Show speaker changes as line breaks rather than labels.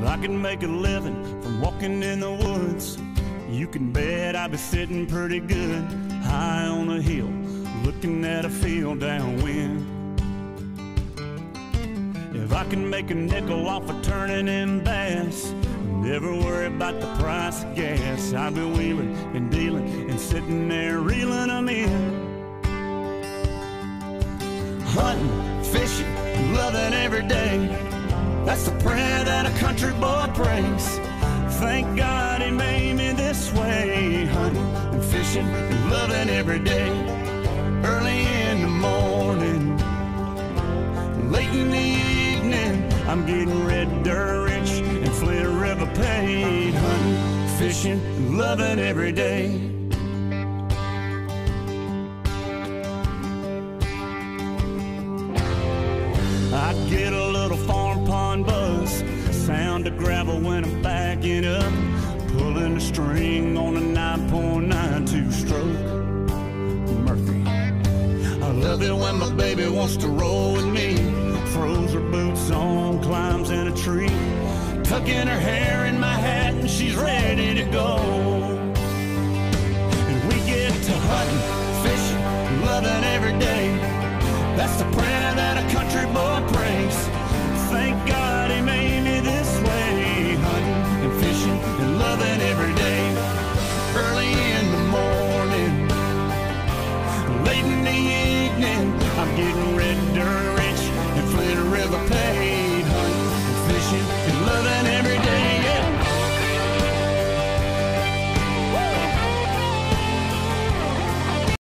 I can make a living from walking in the woods. You can bet I'd be sitting pretty good high on a hill, looking at a field downwind. If I can make a nickel off of turning in bass, never worry about the price of gas. I'll be wheeling and dealing and sitting there reeling them in. Hunting, fishing, loving every day, that's the prayer that a country boy prays. Thank God he made me this way. Hunting and fishing and loving every day. Early in the morning, late in the evening, I'm getting red dirt rich and Flint River paid. Hunting, fishing, and loving every day. I get a little farm pond buzz, sound of gravel when I'm backing up, pulling the string on a 9.92 stroke Murphy. I love it when my baby wants to roll with me, throws her boots on, climbs in a tree, tucking her hair in my hat and she's ready to go. And we get to hunting, fishing, loving every day, that's the prayer that a country boy prays. Thank God he made me this way. Hunting and fishing and loving every day. Early in the morning, late in the evening, I'm getting